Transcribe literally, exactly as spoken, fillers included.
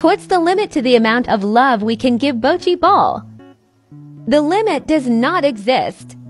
What's the limit to the amount of love we can give Bocce Ball? The limit does not exist.